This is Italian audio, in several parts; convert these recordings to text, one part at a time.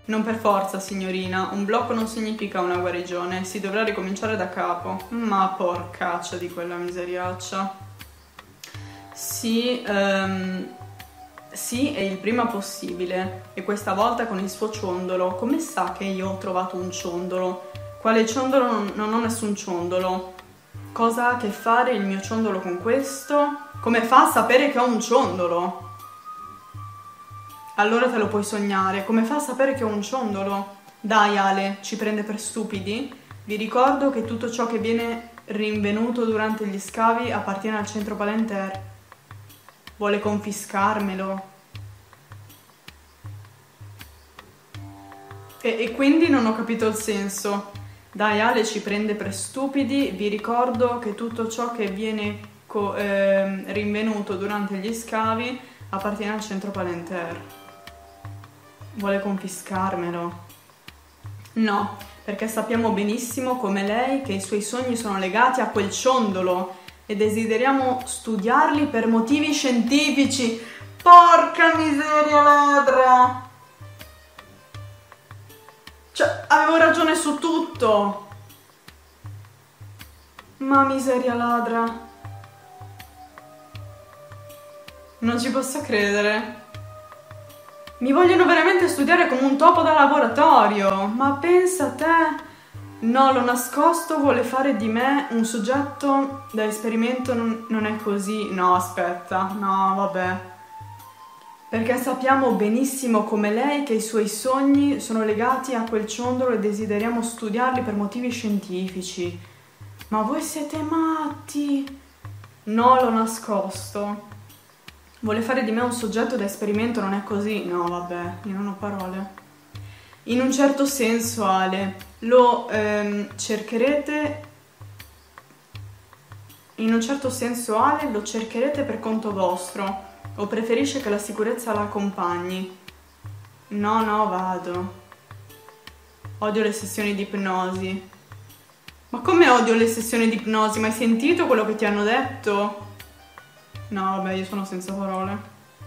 Non per forza, signorina, un blocco non significa una guarigione, si dovrà ricominciare da capo. Ma porcaccia di quella miseriaccia. Sì, sì, è il prima possibile, e questa volta con il suo ciondolo. Come sa che io ho trovato un ciondolo? Quale ciondolo? Non ho nessun ciondolo. Cosa ha a che fare il mio ciondolo con questo? Come fa a sapere che ho un ciondolo? Allora te lo puoi sognare. Come fa a sapere che ho un ciondolo? Dai Ale, ci prende per stupidi? Vi ricordo che tutto ciò che viene rinvenuto durante gli scavi appartiene al centro Palantir. Vuole confiscarmelo. E quindi non ho capito il senso. Dai Ale, ci prende per stupidi. Vi ricordo che tutto ciò che viene rinvenuto durante gli scavi appartiene al centro Palantir. Vuole confiscarmelo. No, perché sappiamo benissimo come lei che i suoi sogni sono legati a quel ciondolo e desideriamo studiarli per motivi scientifici. Porca miseria ladra! Cioè, avevo ragione su tutto! Ma miseria ladra! Non ci posso credere. Mi vogliono veramente studiare come un topo da laboratorio, ma pensa a te. No, l'ho nascosto, vuole fare di me un soggetto da esperimento, non è così. No, aspetta, no, vabbè. Perché sappiamo benissimo come lei che i suoi sogni sono legati a quel ciondolo e desideriamo studiarli per motivi scientifici. Ma voi siete matti? No, l'ho nascosto. Vuole fare di me un soggetto da esperimento, non è così? No, vabbè, io non ho parole. In un certo senso, Ale, lo cercherete... In un certo senso, Ale, lo cercherete per conto vostro, o preferisce che la sicurezza la accompagni? No, no, vado. Odio le sessioni di ipnosi. Ma come odio le sessioni di ipnosi? Ma hai sentito quello che ti hanno detto? No, vabbè, io sono senza parole.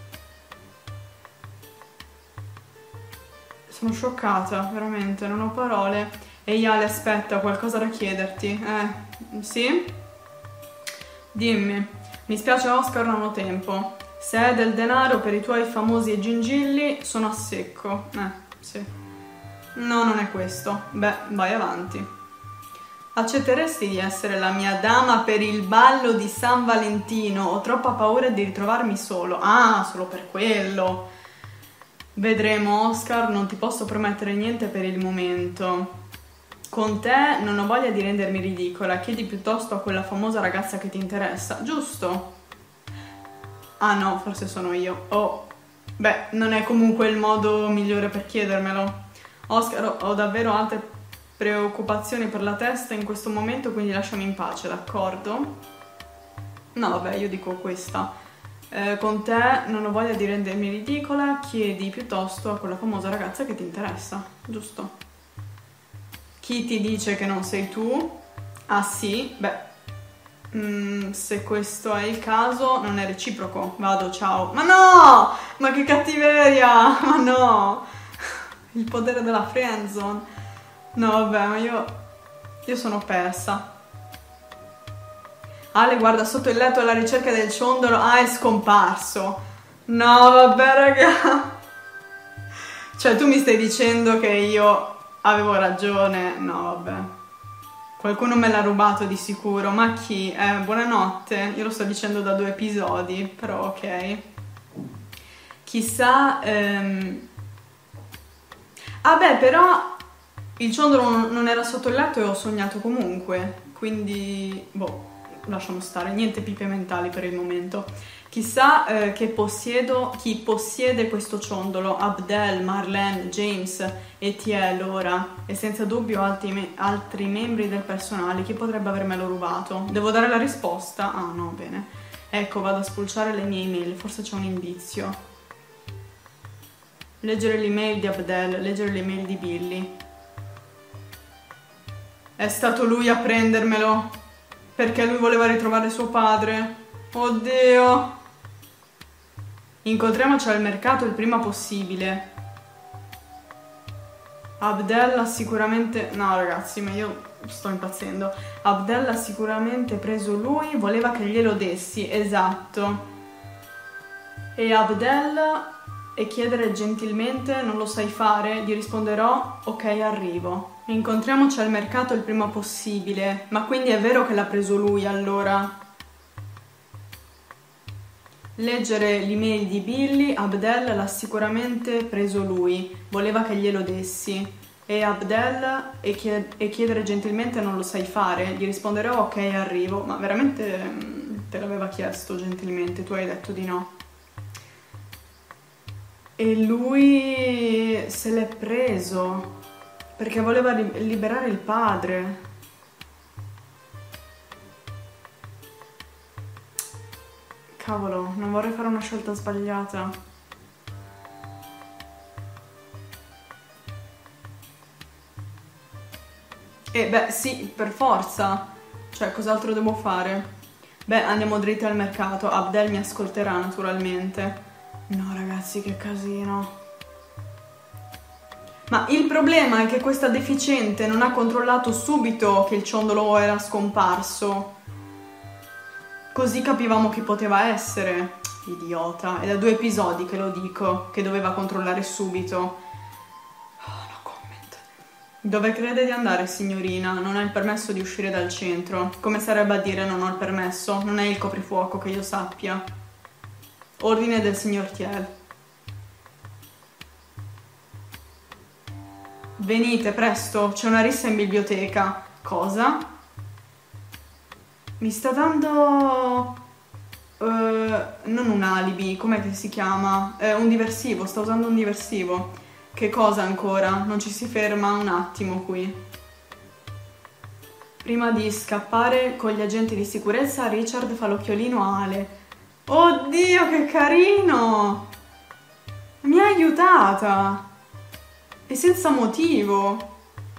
Sono scioccata, veramente, non ho parole. Ehi Ale, aspetta, ho qualcosa da chiederti. Sì? Dimmi. Mi spiace Oscar, non ho tempo. Se è del denaro per i tuoi famosi gingilli, sono a secco. Sì. No, non è questo. Beh, vai avanti. Accetteresti di essere la mia dama per il ballo di San Valentino? Ho troppa paura di ritrovarmi solo. Ah, solo per quello. Vedremo, Oscar, non ti posso promettere niente per il momento. Con te non ho voglia di rendermi ridicola. Chiedi piuttosto a quella famosa ragazza che ti interessa, giusto? Ah no, forse sono io. Oh, beh, non è comunque il modo migliore per chiedermelo. Oscar, ho davvero altre preoccupazioni per la testa in questo momento, quindi lasciami in pace, d'accordo? No, vabbè, io dico questa. Con te non ho voglia di rendermi ridicola, chiedi piuttosto a quella famosa ragazza che ti interessa, giusto? Chi ti dice che non sei tu? Ah sì? Beh, se questo è il caso, non è reciproco. Vado, ciao. Ma no! Ma che cattiveria! Ma no! Il potere della friendzone. No, vabbè, ma io sono persa. Ale guarda sotto il letto alla ricerca del ciondolo. Ah, è scomparso. No, vabbè, raga. Cioè, tu mi stai dicendo che io avevo ragione? No, vabbè. Qualcuno me l'ha rubato di sicuro. Ma chi? Buonanotte. Io lo sto dicendo da 2 episodi, però ok. Chissà... Ah beh, però... Il ciondolo non era sotto il letto e ho sognato comunque, quindi, boh, lasciamo stare, niente pipe mentali per il momento. Chissà chi possiede questo ciondolo, Abdel, Marlene, James e T.L. ora, e senza dubbio altri membri del personale, chi potrebbe avermelo rubato? Devo dare la risposta? Ah no, bene. Ecco, vado a spulciare le mie email, forse c'è un indizio. Leggere l'email di Abdel, leggere l'email di Billy. È stato lui a prendermelo, perché lui voleva ritrovare suo padre. Oddio. Incontriamoci al mercato il prima possibile. Abdel ha sicuramente... No ragazzi, ma io sto impazzendo. Abdel ha sicuramente preso lui, voleva che glielo dessi, esatto. E Abdel, e chiedere gentilmente, non lo sai fare, gli risponderò, ok arrivo. Incontriamoci al mercato il prima possibile. Ma quindi è vero che l'ha preso lui allora? Leggere l'email di Billy, Abdel l'ha sicuramente preso lui, voleva che glielo dessi. E Abdel, e chiedere gentilmente non lo sai fare, gli risponderò ok arrivo. Ma veramente te l'aveva chiesto gentilmente, tu hai detto di no. E lui se l'è preso perché voleva liberare il padre. Cavolo, non vorrei fare una scelta sbagliata. Beh, sì, per forza. Cioè, cos'altro devo fare? Beh, andiamo dritti al mercato. Abdel mi ascolterà, naturalmente. No, ragazzi, che casino. Ma il problema è che questa deficiente non ha controllato subito che il ciondolo era scomparso. Così capivamo chi poteva essere. Idiota. È da 2 episodi che lo dico, che doveva controllare subito. Oh, no comment. Dove crede di andare, signorina? Non ha il permesso di uscire dal centro. Come sarebbe a dire non ho il permesso? Non è il coprifuoco che io sappia. Ordine del signor Thiel. Venite, presto, c'è una rissa in biblioteca. Cosa? Mi sta dando... non un alibi, com'è che si chiama? Un diversivo, sta usando un diversivo. Che cosa ancora? Non ci si ferma un attimo qui. Prima di scappare con gli agenti di sicurezza, Richard fa l'occhiolino a Ale. Oddio, che carino! Mi ha aiutata! E senza motivo.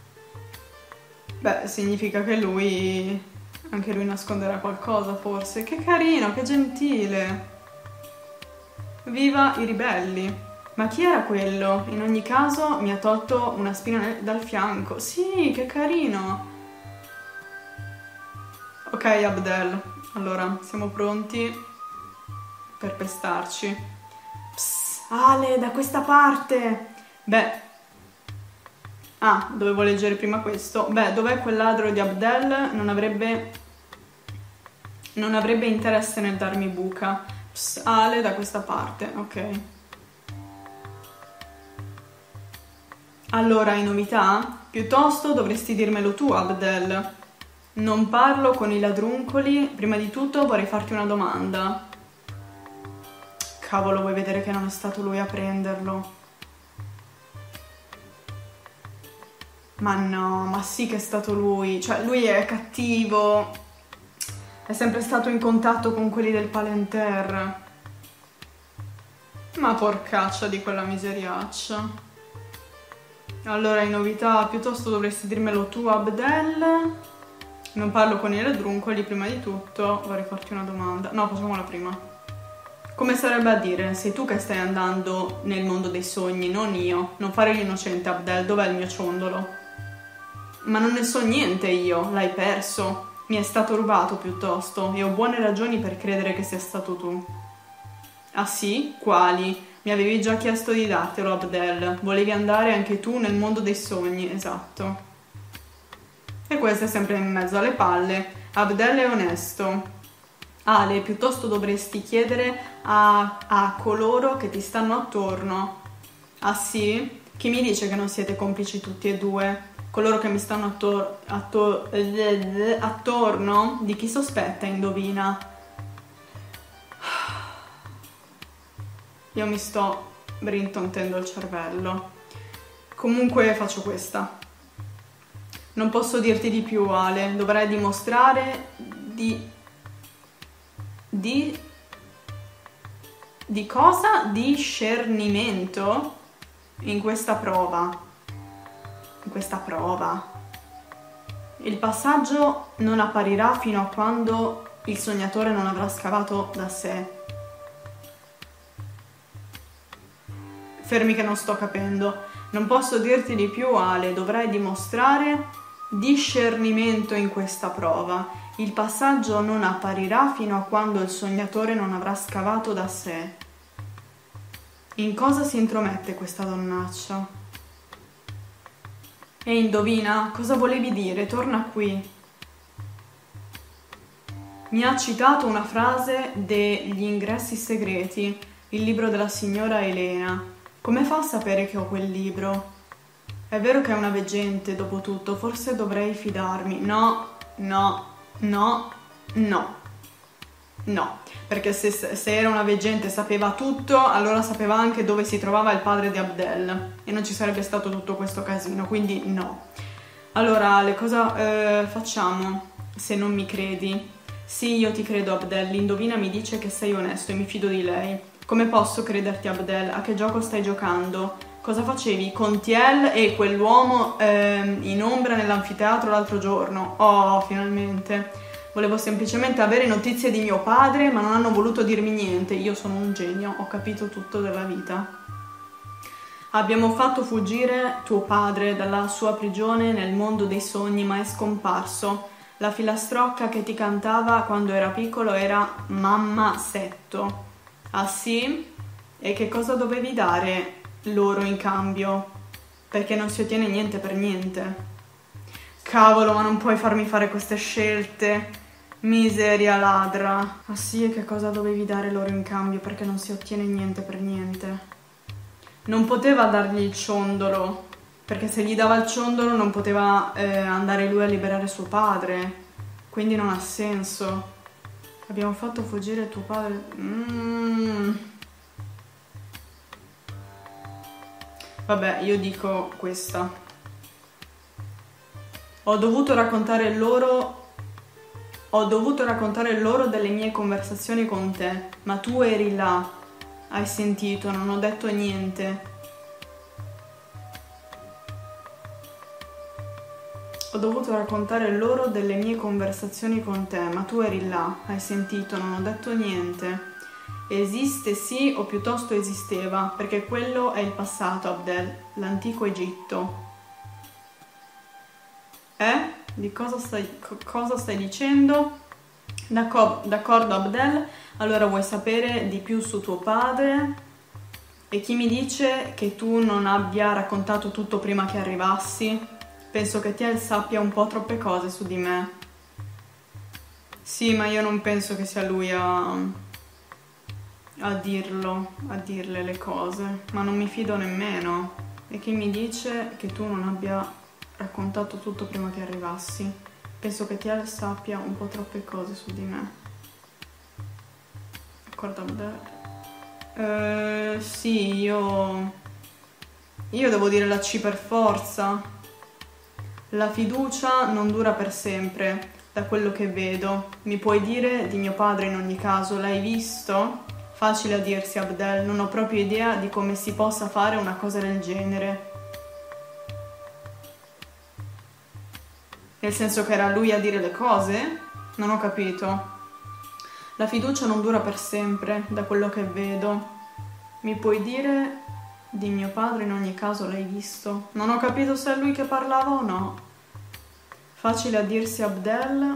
Beh, significa che lui... Anche lui nasconderà qualcosa, forse. Che carino, che gentile. Viva i ribelli. Ma chi era quello? In ogni caso mi ha tolto una spina dal fianco. Sì, che carino. Ok, Abdel. Allora, siamo pronti per pestarci. Psst, Ale, da questa parte. Beh... Ah, dovevo leggere prima questo. Beh, dov'è quel ladro di Abdel? Non avrebbe interesse nel darmi buca. Psst, Ale, da questa parte, ok. Allora, hai novità? Piuttosto dovresti dirmelo tu, Abdel. Non parlo con i ladruncoli. Prima di tutto vorrei farti una domanda. Cavolo, vuoi vedere che non è stato lui a prenderlo? Ma no, ma sì che è stato lui. Cioè, lui è cattivo. È sempre stato in contatto con quelli del Palantir. Ma porcaccia di quella miseriaccia. Allora, in novità, piuttosto dovresti dirmelo tu, Abdel. Non parlo con i ladruncoli, prima di tutto vorrei farti una domanda. No, facciamola prima. Come sarebbe a dire, sei tu che stai andando nel mondo dei sogni, non io. Non fare l'innocente, Abdel, dov'è il mio ciondolo? Ma non ne so niente io, l'hai perso. Mi è stato rubato piuttosto e ho buone ragioni per credere che sia stato tu. Ah sì? Quali? Mi avevi già chiesto di dartelo, Abdel. Volevi andare anche tu nel mondo dei sogni, esatto. E questo è sempre in mezzo alle palle. Abdel è onesto. Ale, piuttosto dovresti chiedere a coloro che ti stanno attorno. Ah sì? Chi mi dice che non siete complici tutti e due? Coloro che mi stanno attorno? Di chi sospetta, indovina? Io mi sto brintontendo il cervello. Comunque faccio questa. Non posso dirti di più, Ale. Dovrai dimostrare di cosa? Discernimento in questa prova. Il passaggio non apparirà fino a quando il sognatore non avrà scavato da sé. Fermi che non sto capendo. Non posso dirti di più, Ale, dovrai dimostrare discernimento in questa prova. Il passaggio non apparirà fino a quando il sognatore non avrà scavato da sé. In cosa si intromette questa donnaccia? E indovina, cosa volevi dire? Torna qui. Mi ha citato una frase degli ingressi segreti, il libro della signora Elena. Come fa a sapere che ho quel libro? È vero che è una veggente, dopo tutto, forse dovrei fidarmi. No, no, no, no. No, perché se era una veggente e sapeva tutto, allora sapeva anche dove si trovava il padre di Abdel e non ci sarebbe stato tutto questo casino, quindi no. Allora, Ale, cosa facciamo se non mi credi? Sì, io ti credo, Abdel, l'indovina mi dice che sei onesto e mi fido di lei. Come posso crederti, Abdel? A che gioco stai giocando? Cosa facevi con Tiel e quell'uomo in ombra nell'anfiteatro l'altro giorno? Oh, finalmente. Volevo semplicemente avere notizie di mio padre, ma non hanno voluto dirmi niente. Io sono un genio, ho capito tutto della vita. Abbiamo fatto fuggire tuo padre dalla sua prigione nel mondo dei sogni, ma è scomparso. La filastrocca che ti cantava quando era piccolo era Mamma Setto. Ah sì? E che cosa dovevi dare loro in cambio? Perché non si ottiene niente per niente. Cavolo, ma non puoi farmi fare queste scelte. Miseria ladra. Ah sì, e che cosa dovevi dare loro in cambio? Perché non si ottiene niente per niente. Non poteva dargli il ciondolo, perché se gli dava il ciondolo non poteva andare lui a liberare suo padre. Quindi non ha senso. Abbiamo fatto fuggire tuo padre. Vabbè, io dico questa. Ho dovuto raccontare loro delle mie conversazioni con te, ma tu eri là, hai sentito, non ho detto niente. Ho dovuto raccontare loro delle mie conversazioni con te, ma tu eri là, hai sentito, non ho detto niente. Esiste sì, o piuttosto esisteva, perché quello è il passato, Abdel, l'antico Egitto. Di cosa stai dicendo? D'accordo, Abdel, allora vuoi sapere di più su tuo padre? E chi mi dice che tu non abbia raccontato tutto prima che arrivassi? Penso che Tiel sappia un po' troppe cose su di me. Sì, ma io non penso che sia lui a dirle le cose, ma non mi fido nemmeno. E chi mi dice che tu non abbia raccontato tutto prima che arrivassi? Penso che Tiel sappia un po' troppe cose su di me. D'accordo, Abdel? Sì, io devo dire la C per forza. La fiducia non dura per sempre, da quello che vedo. Mi puoi dire di mio padre in ogni caso, l'hai visto? Facile a dirsi, Abdel, non ho proprio idea di come si possa fare una cosa del genere. Nel senso che era lui a dire le cose? Non ho capito. La fiducia non dura per sempre, da quello che vedo. Mi puoi dire di mio padre in ogni caso, l'hai visto? Non ho capito se è lui che parlava o no. Facile a dirsi, Abdel,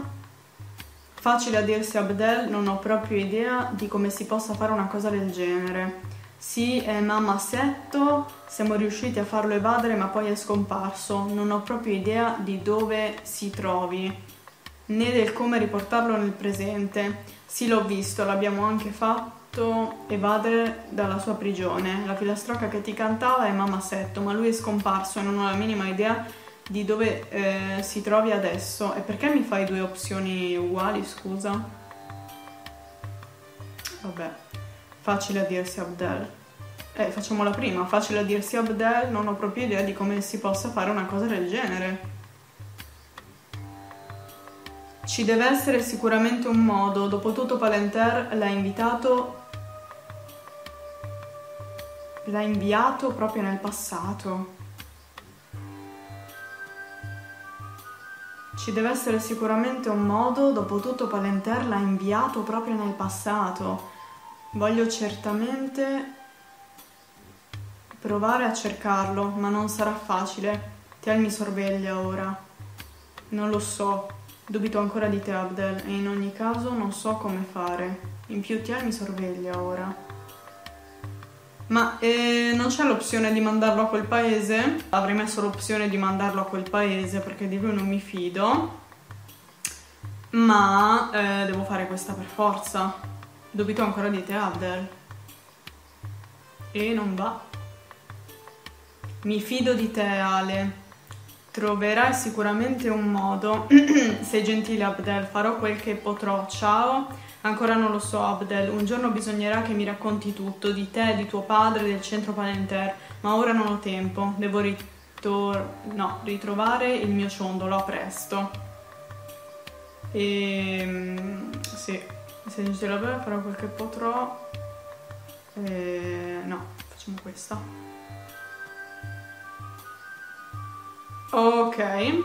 non ho proprio idea di come si possa fare una cosa del genere. Sì, è Mamma Setto, siamo riusciti a farlo evadere ma poi è scomparso. Non ho proprio idea di dove si trovi, né del come riportarlo nel presente. Sì, l'ho visto, l'abbiamo anche fatto evadere dalla sua prigione. La filastrocca che ti cantava è Mamma Setto, ma lui è scomparso e non ho la minima idea di dove si trovi adesso. E perché mi fai due opzioni uguali, scusa? Vabbè, facile a dirsi, Abdel. Facciamo la prima. Facile a dirsi, Abdel, non ho proprio idea di come si possa fare una cosa del genere. Ci deve essere sicuramente un modo. Dopotutto Palantir l'ha inviato proprio nel passato. Ci deve essere sicuramente un modo, dopotutto Palantir l'ha inviato proprio nel passato. Voglio certamente provare a cercarlo, ma non sarà facile. Tiel mi sorveglia ora. Non lo so. Dubito ancora di te, Abdel, e in ogni caso non so come fare. In più Tiel mi sorveglia ora. Ma non c'è l'opzione di mandarlo a quel paese? Avrei messo l'opzione di mandarlo a quel paese perché di lui non mi fido. Ma devo fare questa per forza. Dubito ancora di te, Abdel. E non va. Mi fido di te, Ale. Troverai sicuramente un modo. Sei gentile, Abdel, farò quel che potrò. Ciao. Ancora non lo so, Abdel. Un giorno bisognerà che mi racconti tutto, di te, di tuo padre, del centro Palantir, ma ora non ho tempo. Devo ritrovare il mio ciondolo, a presto. Sì, sei gentile, Abdel, farò quel che potrò. No, facciamo questa. Ok.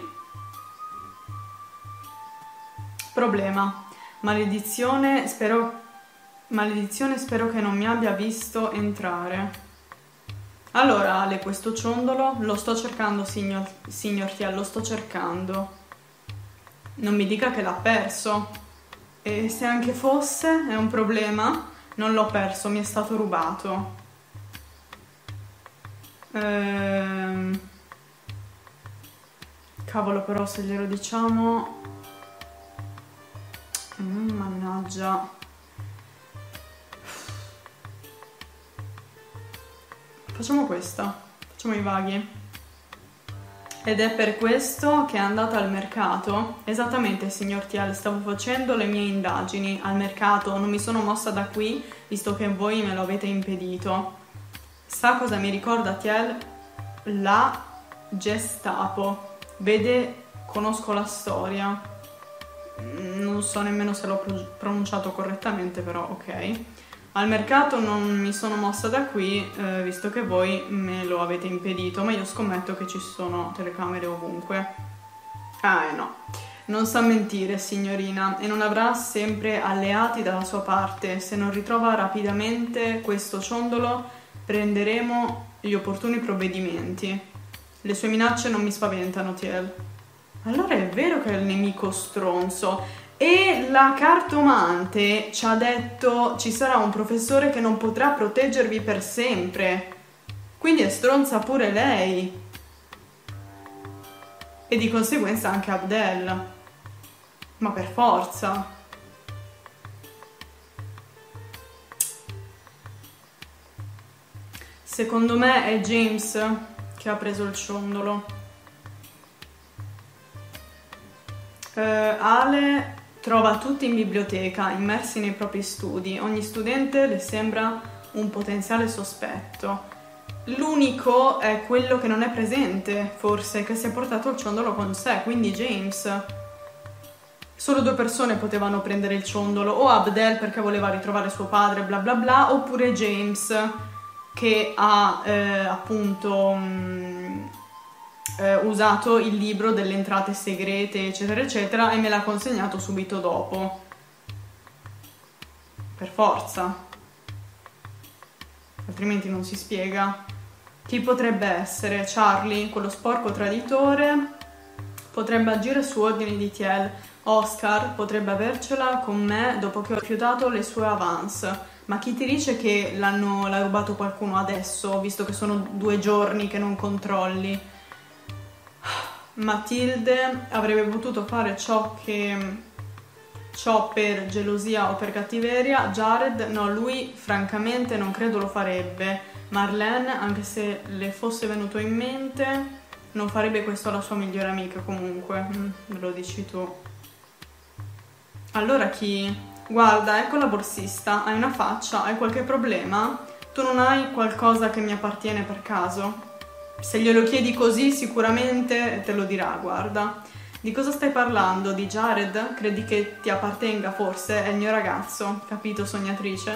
Problema. Maledizione, spero che non mi abbia visto entrare. Allora, Ale, questo ciondolo lo sto cercando, signor Tiel, lo sto cercando. Non mi dica che l'ha perso. E se anche fosse, è un problema? Non l'ho perso, mi è stato rubato. Cavolo, però se glielo diciamo... mannaggia. Facciamo questa. Facciamo i vaghi. Ed è per questo che è andata al mercato? Esattamente, signor Tiel, stavo facendo le mie indagini al mercato, non mi sono mossa da qui, visto che voi me lo avete impedito. Sa cosa mi ricorda, Tiel? La Gestapo. Vede, conosco la storia, non so nemmeno se l'ho pronunciato correttamente, però ok. Al mercato non mi sono mossa da qui, visto che voi me lo avete impedito, ma io scommetto che ci sono telecamere ovunque. No, non sa mentire, signorina, e non avrà sempre alleati dalla sua parte. Se non ritrova rapidamente questo ciondolo, prenderemo gli opportuni provvedimenti. Le sue minacce non mi spaventano, Tiel. Allora è vero che è il nemico stronzo. E la cartomante ci ha detto ci sarà un professore che non potrà proteggervi per sempre. Quindi è stronza pure lei. E di conseguenza anche Abdel. Ma per forza. Secondo me è James che ha preso il ciondolo. Ale trova tutti in biblioteca, immersi nei propri studi. Ogni studente le sembra un potenziale sospetto. L'unico è quello che non è presente, forse, che si è portato il ciondolo con sé, quindi James. Solo 2 persone potevano prendere il ciondolo, o Abdel perché voleva ritrovare suo padre, bla bla bla, oppure James che ha appunto usato il libro delle entrate segrete eccetera eccetera e me l'ha consegnato subito dopo, per forza, altrimenti non si spiega. Chi potrebbe essere? Charlie, quello sporco traditore, potrebbe agire su ordini di Tiel. Oscar potrebbe avercela con me dopo che ho rifiutato le sue avance. Ma chi ti dice che l'ha rubato qualcuno adesso, visto che sono 2 giorni che non controlli? Matilde avrebbe potuto fare ciò per gelosia o per cattiveria. Jared, no, lui francamente non credo lo farebbe. Marlene, anche se le fosse venuto in mente, non farebbe questo alla sua migliore amica comunque. Me lo dici tu. Allora chi? Guarda, ecco la borsista, hai una faccia, hai qualche problema? Tu non hai qualcosa che mi appartiene per caso? Se glielo chiedi così sicuramente te lo dirà, guarda. Di cosa stai parlando? Di Jared? Credi che ti appartenga forse? È il mio ragazzo, capito, sognatrice?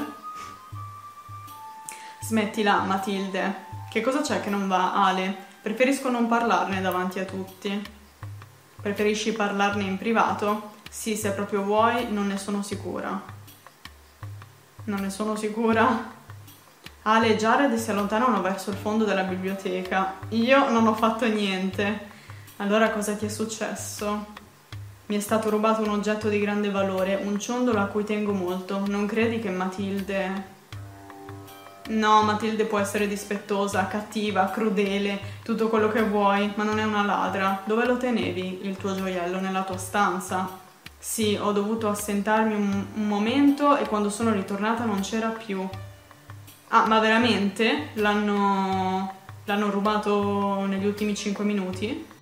Smettila, Matilde. Che cosa c'è che non va, Ale? Preferisco non parlarne davanti a tutti. Preferisci parlarne in privato? Sì, se proprio vuoi, non ne sono sicura. Non ne sono sicura? Ale e Jared si allontanano verso il fondo della biblioteca. Io non ho fatto niente. Allora cosa ti è successo? Mi è stato rubato un oggetto di grande valore, un ciondolo a cui tengo molto. Non credi che Matilde... No, Matilde può essere dispettosa, cattiva, crudele, tutto quello che vuoi, ma non è una ladra. Dove lo tenevi, il tuo gioiello? Nella tua stanza? Sì, ho dovuto assentarmi un momento e quando sono ritornata non c'era più. Ah, ma veramente? L'hanno rubato negli ultimi 5 minuti?